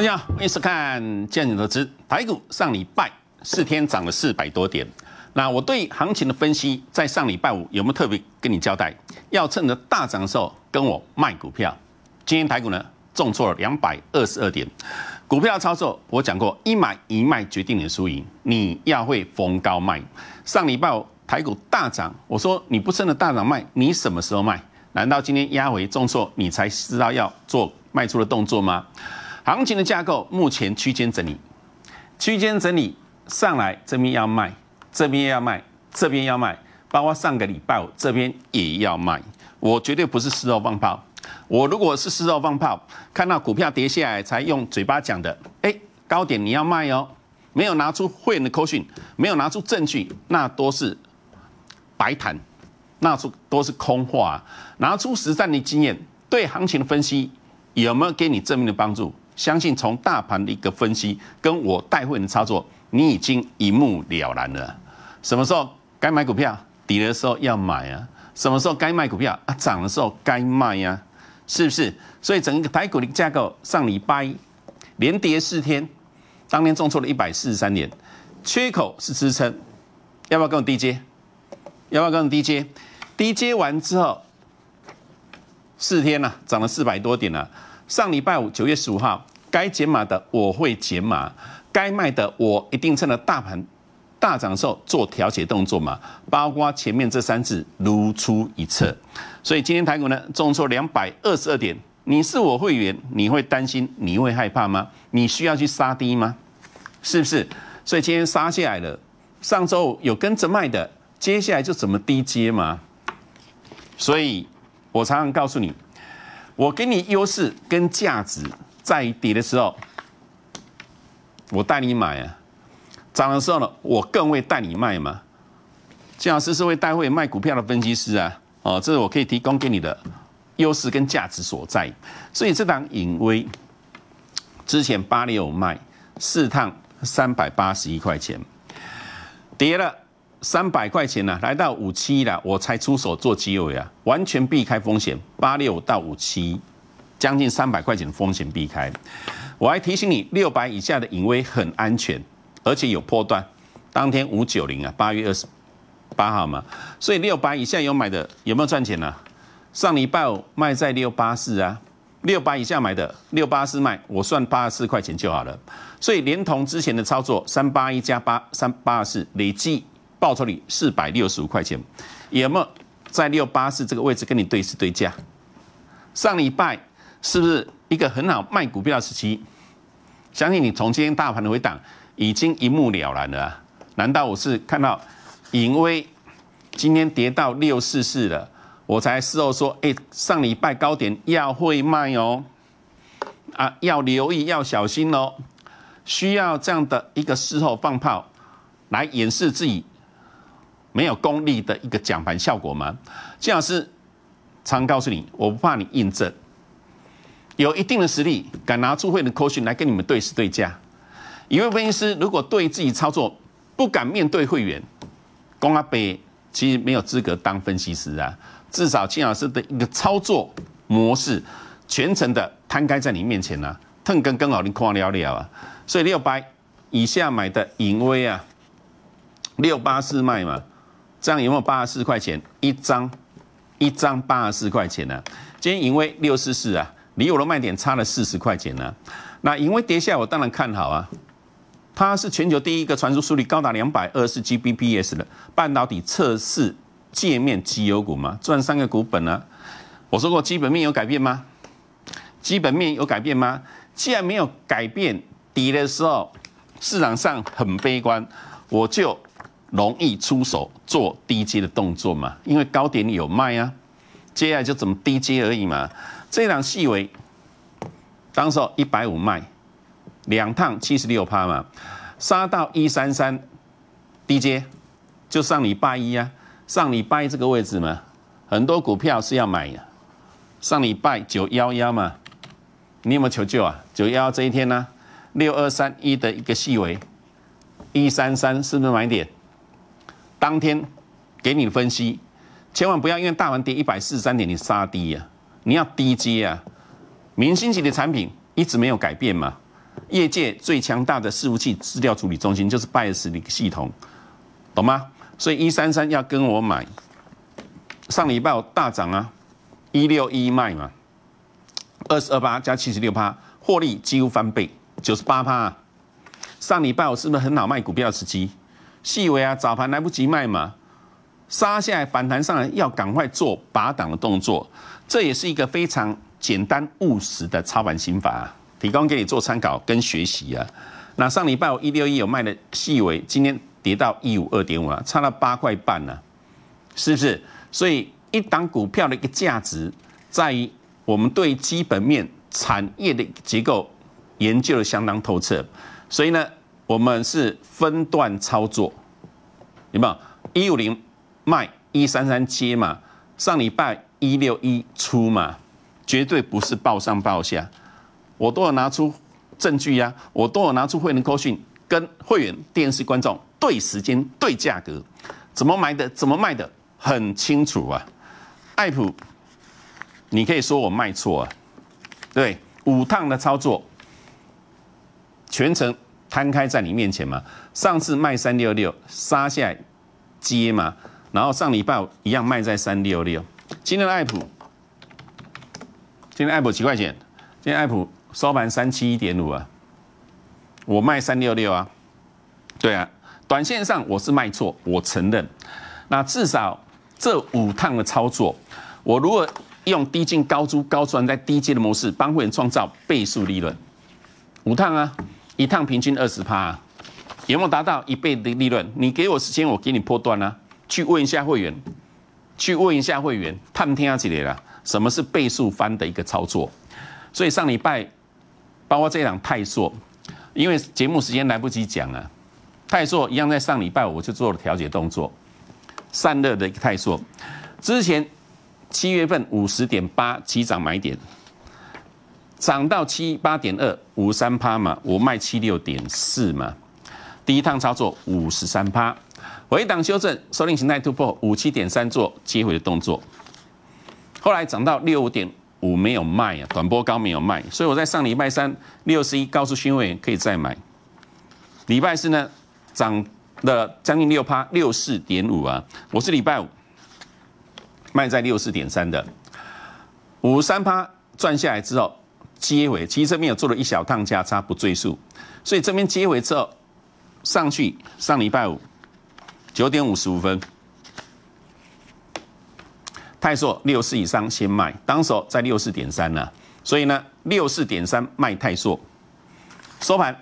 大家好，欢迎收看《建议投资》。台股上礼拜4天涨了400多点。那我对行情的分析，在上礼拜五有没有特别跟你交代？要趁着大涨的时候跟我卖股票。今天台股呢重挫了222点。股票操作我讲过，一买一卖决定你的输赢，你要会逢高卖。上礼拜五台股大涨，我说你不趁着大涨卖，你什么时候卖？难道今天压回重挫，你才知道要做卖出的动作吗？行情的架构目前区间整理，区间整理上来，这边要卖，这边要卖，这边要卖，包括上个礼拜五这边也要卖。我绝对不是事后放炮。我如果是事后放炮，看到股票跌下来才用嘴巴讲的，高点你要卖哦，没有拿出会员的扣讯，没有拿出证据，那都是白谈，那都是空话。拿出实战的经验，对行情的分析有没有给你正面的帮助？相信从大盘的一个分析，跟我带会员的操作，你已经一目了然了。什么时候该买股票，跌的时候要买啊；什么时候该卖股票啊，涨的时候该卖呀，是不是？所以整个台股的架构，上礼拜一连跌4天，当天重挫了143点，缺口是支撑，要不要跟我低接？要不要跟我低接？低接完之后，4天了，涨了400多点了。上礼拜五9月15号，该减码的我会减码，该卖的我一定趁着大盘大涨的时候做调节动作嘛，包括前面这3次如出一辙。所以今天台股呢重挫222点，你是我会员，你会担心，你会害怕吗？你需要去杀低吗？是不是？所以今天杀下来了，上周五有跟着卖的，接下来就怎么低接嘛。所以我常常告诉你，我给你优势跟价值，在跌的时候，我带你买啊；涨的时候呢，我更会带你卖嘛。建老师是会带会卖股票的分析师啊，这是我可以提供给你的优势跟价值所在。所以这档隐微之前865卖4趟381块钱，跌了300块钱呢，来到57了，我才出手做机会啊，完全避开风险，85到57，将近300块钱的风险避开。我还提醒你，600以下的隐微很安全，而且有波段。当天590啊，8月28号嘛，所以600以下有买的有没有赚钱呢？上礼拜五卖在684啊，600以下买的684卖，我算84块钱就好了。所以连同之前的操作，381加384累计报酬率465块钱，有没有在684这个位置跟你对市对价？上礼拜是不是一个很好卖股票的时期？相信你从今天大盘的回档已经一目了然了啊！难道我是看到隐微今天跌到644了，我才事后说，上礼拜高点要会卖哦，要留意，要小心哦，需要这样的一个事后放炮来掩饰自己没有功力的一个讲盘效果吗？建老师常告诉你，我不怕你印证，有一定的实力，敢拿出会员的扣讯来跟你们对市对价。一位分析师如果对自己操作不敢面对会员，公阿伯其实没有资格当分析师啊。至少建老师的一个操作模式，全程的摊开在你面前啊，腾跟好你看了了啊。所以600以下买的隐微啊，684卖嘛。这样有没有84块钱一张84块钱呢？今天隐微644啊，离我的卖点差了40块钱呢。那隐微跌下，我当然看好啊。它是全球第一个传输速率高达224Gbps 的半导体测试界面绩优股嘛，赚3个股本啊。我说过基本面有改变吗？基本面有改变吗？既然没有改变，跌的时候市场上很悲观，我就容易出手做低阶的动作嘛，因为高点有卖啊，接下来就怎么低阶而已嘛。这档细微，当时候150卖，2趟76%嘛，杀到133低阶，就上礼拜一啊，上礼拜一这个位置嘛，很多股票是要买的，上礼拜911嘛，你有没有求救啊？911这一天呢，6231的一个细微，133是不是买点？当天给你分析，千万不要因为大盘跌143点你杀低啊，你要低接啊。明星级的产品一直没有改变嘛， 业界最强大的伺服器资料处理中心就是拜尔斯的系统，懂吗？所以133要跟我买，上礼拜有大涨啊，161卖嘛，22%加76%，获利几乎翻倍，98%啊。上礼拜我是不是很好卖股票的时机？细微啊，早盘来不及卖嘛，杀下来反弹上来要赶快做拔档的动作，这也是一个非常简单务实的操盘心法啊，提供给你做参考跟学习啊。那上礼拜我161有卖的细微，今天跌到152.5啊，差了8块半呢，是不是？所以一档股票的一个价值在于我们对基本面产业的结构研究的相当透彻，所以呢，我们是分段操作，有没有？150卖，133接嘛，上礼拜161出嘛，绝对不是报上报下，我都有拿出证据呀，我都有拿出会员扣讯跟会员电视观众对时间对价格，怎么买的怎么卖的很清楚啊。爱普，你可以说我卖错啊，对，5趟的操作，全程摊开在你面前嘛。上次卖366，杀下来接嘛，然后上礼拜一样卖在366。今天的爱普，今天爱普几块钱？今天爱普收盘371.5啊，我卖366啊，对啊，短线上我是卖错，我承认。那至少这5趟的操作，我如果用低进高出高赚在低阶的模式，帮会员创造倍数利润，5趟啊，1趟平均20%啊，有没有达到1倍的利润？你给我时间，我给你波段啊，去问一下会员，探听下几啦，什么是倍数翻的一个操作？所以上礼拜，包括这一档泰硕，因为节目时间来不及讲啊，泰硕一样在上礼拜我就做了调节动作，散热的一个泰硕，之前7月份50.8起涨买点，涨到78.2 53%嘛，我卖76.4嘛，第一趟操作53%，回档修正，收敛形态突破57.3做接回的动作，后来涨到65.5没有卖啊，短波高没有卖，所以我在上礼拜三61告诉新会员可以再买，礼拜四呢涨了将近6%， 64.5啊，我是礼拜五卖在64.3的，53%赚下来之后接回，其实这边有做了一小趟价差不赘述，所以这边接回之后上去，上礼拜五9点55分，泰硕64以上先卖，当时在64.3呢，所以呢64.3卖泰硕，收盘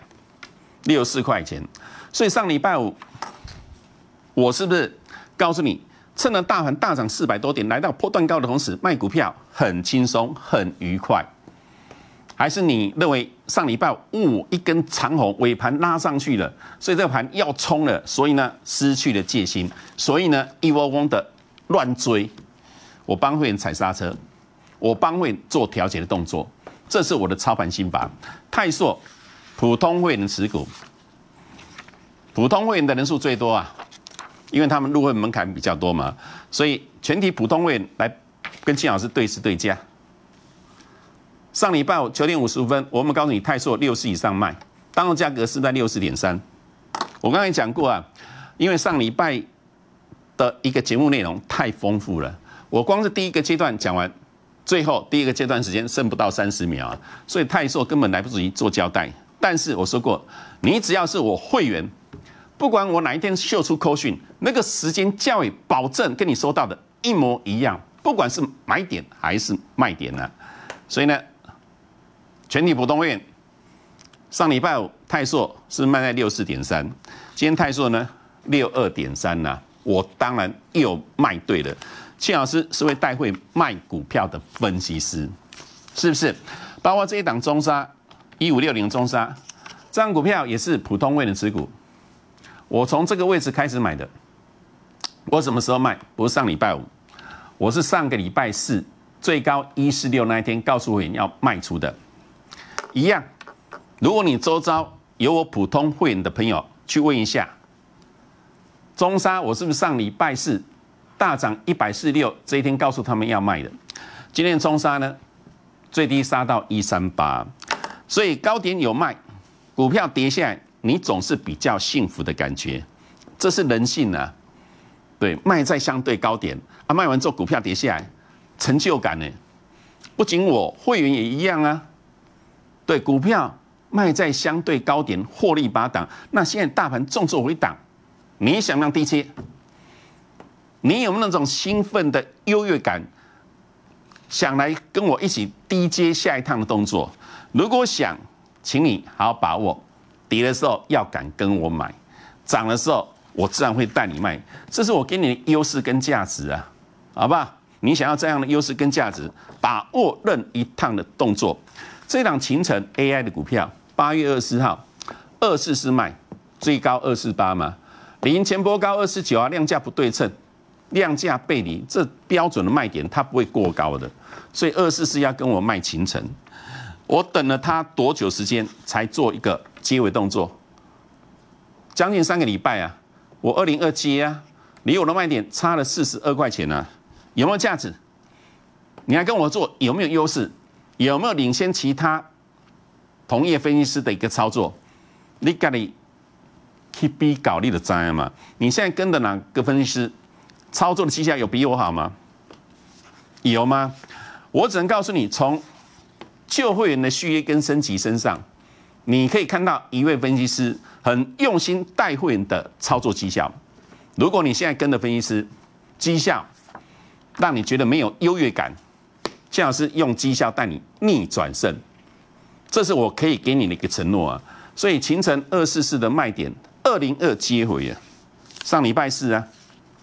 64块钱，所以上礼拜五我是不是告诉你？趁着大盘大涨400多点，来到波段高的同时，卖股票很轻松、很愉快，还是你认为上礼拜一根长红尾盘拉上去了，所以这个盘要冲了，所以呢失去了戒心，所以呢一窝蜂的乱追，我帮会员踩刹车，我帮会员做调节的动作，这是我的操盘心法。泰硕普通会员的持股，普通会员的人数最多啊。因为他们入会门槛比较多嘛，所以全体普通会员来跟金老师对视对价。上礼拜9点55分，我们告诉你泰硕64以上卖，当时价格是在64.3。我刚才讲过啊，因为上礼拜的一个节目内容太丰富了，我光是第一个阶段讲完，最后第一个阶段时间剩不到30秒啊，所以泰硕根本来不及做交代。但是我说过，你只要是我会员。不管我哪一天秀出扣讯，那个时间价位保证跟你收到的一模一样，不管是买点还是卖点呢、啊。所以呢，全体普通会员上礼拜五泰硕是卖在64.3，今天泰硕呢62.3呐，我当然又卖对了。庆老师是会带会卖股票的分析师，是不是？包括这一档中沙1560中沙，这张股票也是普通会员的持股。我从这个位置开始买的，我什么时候卖？不是上礼拜五，我是上个礼拜四最高146那一天告诉会员要卖出的。一样，如果你周遭有我普通会员的朋友，去问一下，中沙我是不是上礼拜四大涨146这一天告诉他们要卖的？今天中沙呢最低杀到138，所以高点有卖， 股票跌下来，你总是比较幸福的感觉，这是人性啊。对，卖在相对高点啊，卖完之后股票跌下来，成就感呢？不仅我会员也一样啊。对，股票卖在相对高点，获利8档。那现在大盘重挫回档，你想不想低接？你有没有那种兴奋的优越感？想来跟我一起低接下一趟的动作？如果想，请你好好把握，跌的时候要敢跟我买，涨的时候我自然会带你卖，这是我给你的优势跟价值啊，好不好？你想要这样的优势跟价值，把握任一趟的动作。这档勤诚 AI 的股票，8月24号244卖，最高248嘛，理应前波高249啊，量价不对称，量价背离，这标准的卖点它不会过高的，所以244要跟我卖勤诚。我等了它多久时间才做一个接尾动作？将近3个礼拜啊！我202接啊，离我的卖点差了42块钱啊，有没有价值？你还跟我做，有没有优势？有没有领先其他同业分析师的一个操作？你家里去比搞你的灾嘛？你现在跟的哪个分析师操作的绩效有比我好吗？有吗？我只能告诉你，从旧会员的续约跟升级身上，你可以看到一位分析师很用心带会员的操作绩效。如果你现在跟的分析师绩效让你觉得没有优越感，姜老师用绩效带你逆转胜，这是我可以给你的一个承诺啊。所以勤诚244的卖点202接回啊，上礼拜四啊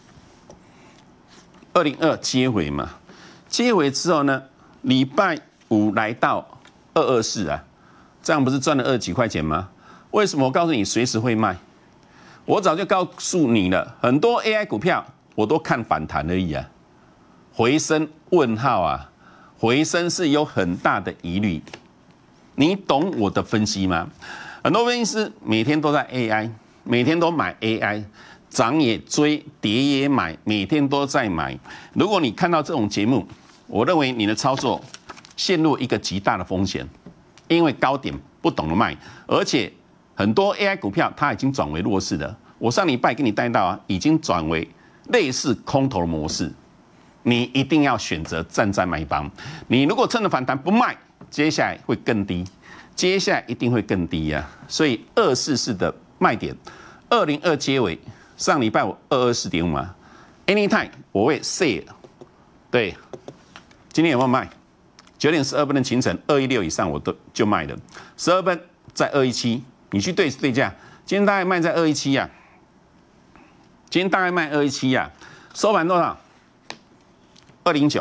，202接回嘛，接回之后呢，礼拜5来到224啊，这样不是赚了20几块钱吗？为什么我告诉你随时会卖？我早就告诉你了，很多 AI 股票我都看反弹而已啊，回升问号啊，回升是有很大的疑虑。你懂我的分析吗？很多分析师每天都在 AI， 每天都买 AI， 涨也追，跌也买，每天都在买。如果你看到这种节目，我认为你的操作陷入一个极大的风险，因为高点不懂得卖，而且很多 AI 股票它已经转为弱势了。我上礼拜给你带到啊，已经转为类似空头的模式。你一定要选择站在买方。你如果趁着反弹不卖，接下来会更低，接下来一定会更低啊。所以244的卖点202接尾，上礼拜我224.5嘛 ，anytime 我会 sell。对，今天有没有卖？9点12分的勤诚216以上我都就卖了，12分在217，你去对价，今天大概卖在217呀，今天大概卖217呀，收盘多少？209，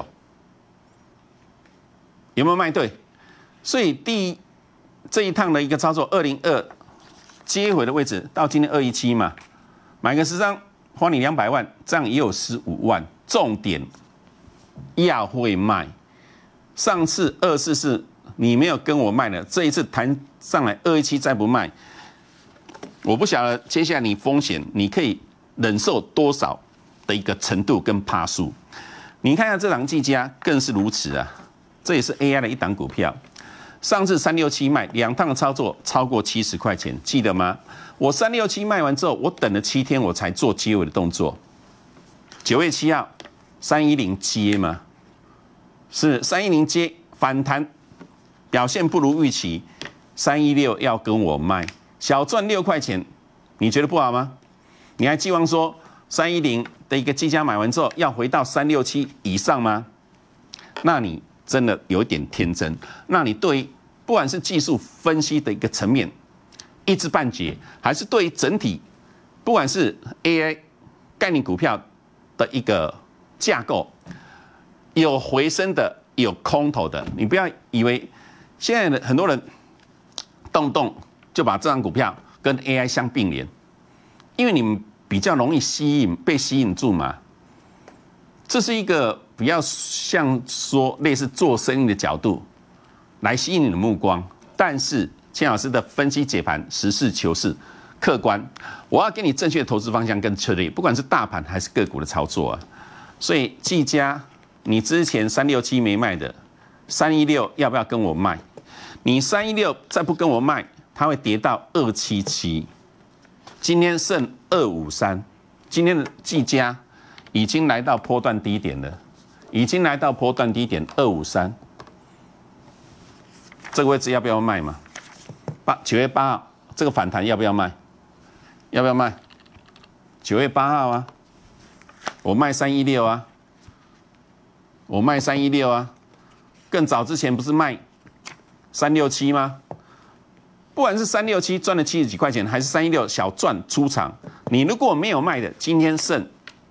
有没有卖对？所以这一趟的一个操作，202接回的位置到今天217嘛，买个10张花你200万，这样也有15万。重点要会卖。上次244你没有跟我卖的，这一次弹上来217再不卖，我不晓得接下来你风险你可以忍受多少的一个程度跟趴数。你看一下这档技嘉更是如此啊，这也是 AI 的一档股票。上次367卖2趟的操作超过70块钱，记得吗？我367卖完之后，我等了7天我才做接尾的动作。9月7号310接吗？是310接反弹表现不如预期，316要跟我卖，小赚6块钱，你觉得不好吗？你还寄望说310的一个技嘉买完之后要回到367以上吗？那你真的有一点天真。那你对于不管是技术分析的一个层面一知半解，还是对于整体不管是 AI 概念股票的一个架构，有回升的，有空头的，你不要以为现在的很多人动不动就把这张股票跟 AI 相并联，因为你们比较容易被吸引住嘛。这是一个比较像说类似做生意的角度来吸引你的目光，但是千老师的分析解盘实事求是、客观，我要给你正确的投资方向跟策略，不管是大盘还是个股的操作啊。所以技嘉，你之前367没卖的，316要不要跟我卖？你316再不跟我卖， 它会跌到277，今天剩253，今天的技嘉已经来到波段低点了，已经来到波段低点253，这个位置要不要卖嘛？9月8号这个反弹要不要卖？要不要卖？9月8号啊，我卖316啊，我卖316啊，更早之前不是卖367吗？不管是367赚了70几块钱，还是316小赚出场，你如果没有卖的，今天剩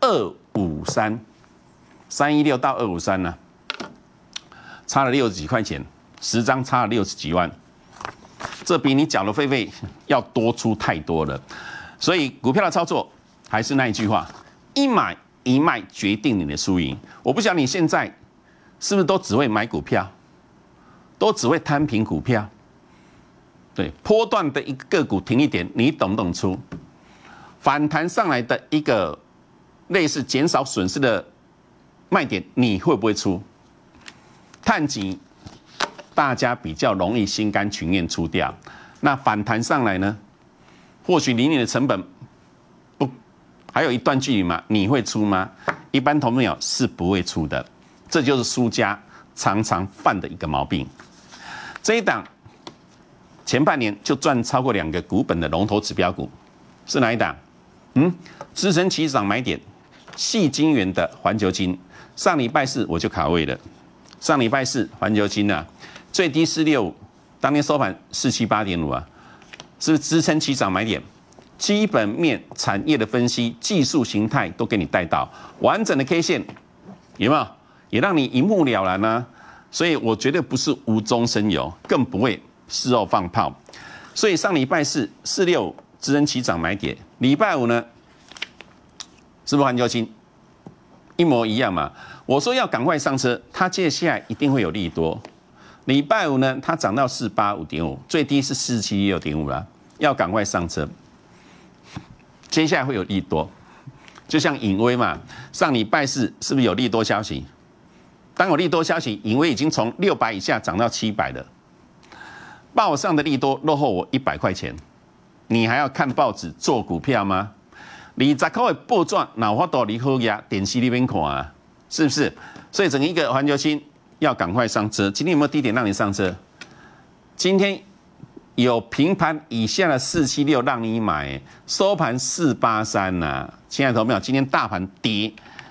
253，316到253呢，差了60几块钱，10张差了60几万，这比你缴的费要多出太多了。所以股票的操作还是那一句话，一买一卖决定你的输赢。我不晓得你现在是不是都只会买股票，都只会摊平股票。对，波段的一个个股停一点，你懂不懂出？反弹上来的一个类似减少损失的卖点，你会不会出？探底大家比较容易心甘情愿出掉，那反弹上来呢？或许离你的成本不还有一段距离嘛？你会出吗？一般投资友是不会出的，这就是输家常常犯的一个毛病。这一档前半年就赚超过2个股本的龙头指标股是哪一档？支撑起涨买点，矽晶圆的环球晶，上礼拜四我就卡位了。上礼拜四环球晶啊，最低465，当天收盘478.5啊，是不是支撑起涨买点？基本面、产业的分析、技术形态都给你带到，完整的 K 线有没有？也让你一目了然呢、啊。所以我绝对不是无中生有，更不会事后放炮。所以上礼拜四465支撑起涨买点，礼拜五呢，是不是环球晶一模一样嘛？我说要赶快上车，它接下来一定会有利多。礼拜五呢，它涨到485.5，最低是476.5啦，要赶快上车。接下来会有利多，就像颖威嘛，上礼拜四是不是有利多消息？当有利多消息，颖威已经从600以下涨到700了，报上的利多落后我100块钱，你还要看报纸做股票吗？20块的报纸哪法度你好呀？电视里面看啊，是不是？所以整个一个环球晶要赶快上车。今天有没有低点让你上车？今天有平盘以下的476让你买，收盘483呐。亲爱的朋友，今天大盘跌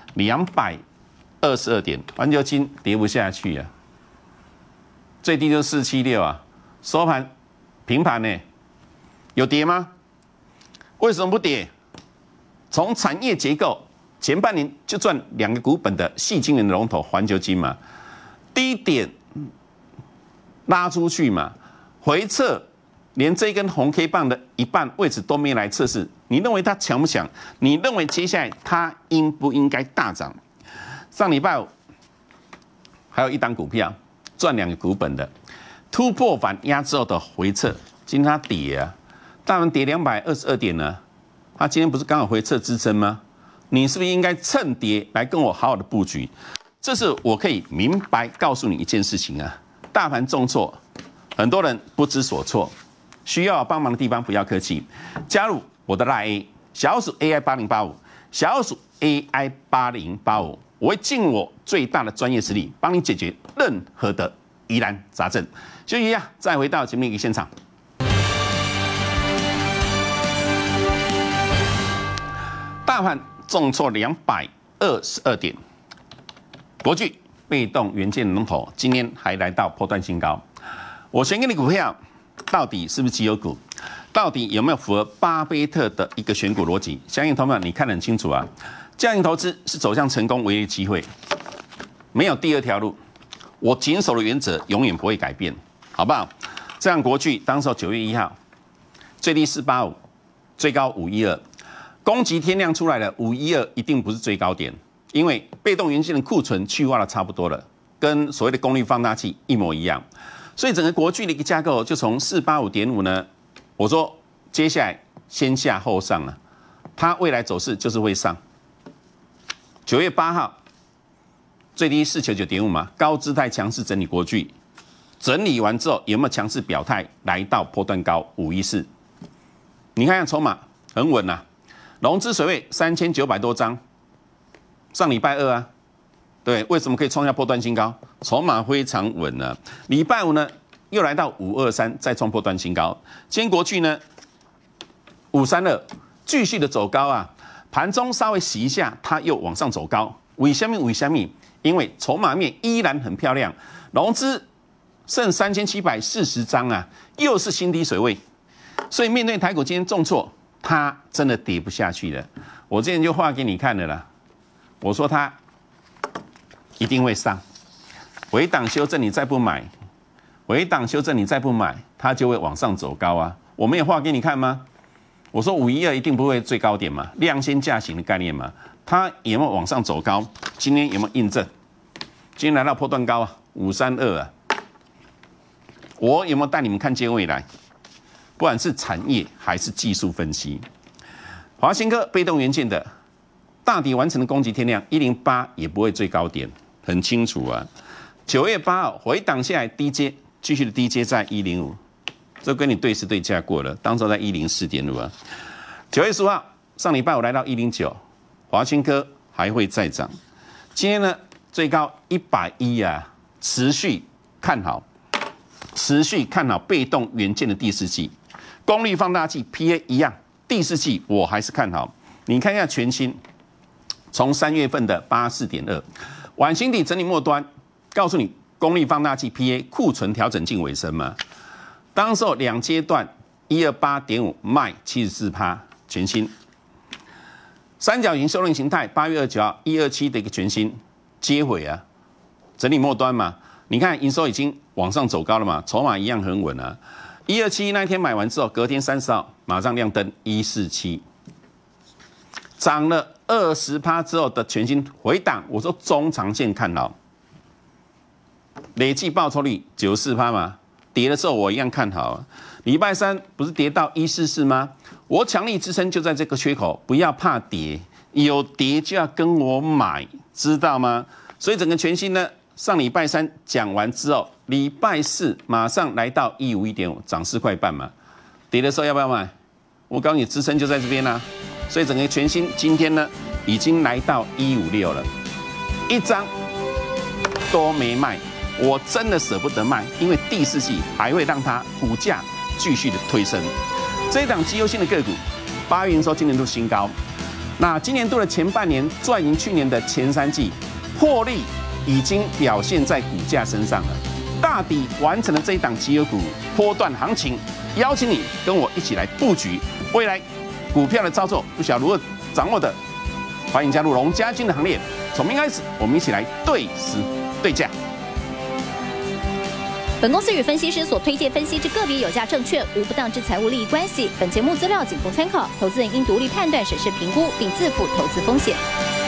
222点，环球晶跌不下去啊，最低就476啊，收盘平盘呢，有跌吗？为什么不跌？从产业结构，前半年就赚2个股本的矽晶圆的龙头环球晶嘛，低点拉出去嘛，回撤连这根红 K 棒的一半位置都没来测试，你认为它强不强？你认为接下来它应不应该大涨？上礼拜五还有一档股票赚2个股本的，突破反压之后的回撤，今天它跌啊，大盘跌222点呢。它今天不是刚好回撤支撑吗？你是不是应该趁跌来跟我好好的布局？这是我可以明白告诉你一件事情啊，大盘重挫，很多人不知所措，需要帮忙的地方不要客气，加入我的 LINE 小鼠 AI8085，小鼠 AI8085，我会尽我最大的专业实力帮你解决任何的疑难杂症。休息一下，再回到节目一个现场。大盘重挫222点，国巨被动元件龙头今天还来到波段新高。我选给你股票，到底是不是绩优股？到底有没有符合巴菲特的一个选股逻辑？相信同学们你看得很清楚啊。价值投资是走向成功唯一的机会，没有第二条路。我谨守的原则永远不会改变，好不好？这样国巨当时9月1号最低485，最高512。攻击天量出来了，512一定不是最高点，因为被动元件的库存去化的差不多了，跟所谓的功率放大器一模一样，所以整个国巨的一个架构就从485.5呢，我说接下来先下后上了，它未来走势就是会上。9月8号最低499.5嘛，高姿态强势整理国巨， 整理完之后有没有强势表态来到波段高514？你看看筹码很稳啊，融资水位3900多张，上礼拜二啊，对，为什么可以创下波段新高？筹码非常稳啊。礼拜五呢又来到523，再创波段新高。今天国巨呢532继续的走高啊，盘中稍微洗一下，它又往上走高。为什么？因为筹码面依然很漂亮，融资剩3740张啊，又是新低水位，所以面对台股今天重挫，它真的跌不下去了。我之前就画给你看了啦，我说它一定会上，回档修正你再不买，它就会往上走高啊。我没有画给你看吗？我说512一定不会最高点嘛，量先价行的概念嘛，它有没有往上走高？今天有没有印证？今天来到波段高啊，532啊。我有没有带你们看见未来？不管是产业还是技术分析，华新科被动元件的大底完成的攻击天量108也不会最高点，很清楚啊。9月8号回档下来低阶，继续的低阶在105，这跟你对视对价过了，当时在104.5啊。9月15号上礼拜我来到109，华新科还会再涨。今天呢最高110啊，持续看好被动元件的第四季，功率放大器 PA 一样，第四季我还是看好。你看一下全新，从3月份的84.2，晚星底整理末端，告诉你功率放大器 PA 库存调整近尾声嘛。当时候2阶段128.5卖74%，全新。三角形修正形态8月29号127的一个全新接回啊，整理末端嘛。你看营收已经往上走高了嘛，筹码一样很稳啊。127那一天买完之后，隔天30号马上亮灯147，涨了20%之后的全新回档，我说中长线看好，累计报酬率94%嘛，跌的时候我一样看好。礼拜三不是跌到144吗？我强力支撑就在这个缺口，不要怕跌，有跌就要跟我买，知道吗？所以整个全新呢，上礼拜三讲完之后，礼拜四马上来到151.5，涨4块半嘛。跌的时候要不要买？我告诉你，支撑就在这边啦、所以整个全新今天呢，已经来到156了，一张都没卖。我真的舍不得卖，因为第四季还会让它股价继续的推升。这一档绩优性的个股，8月营收今年度新高。那今年度的前半年赚赢去年的前3季，获利已经表现在股价身上了。大底完成了这一档绩优股波段行情，邀请你跟我一起来布局未来股票的操作，不晓得如何掌握的，欢迎加入龙家军的行列。从明开始，我们一起来对时对价。 本公司与分析师所推荐分析之个别有价证券无不当之财务利益关系。本节目资料仅供参考，投资人应独立判断、审视、评估，并自负投资风险。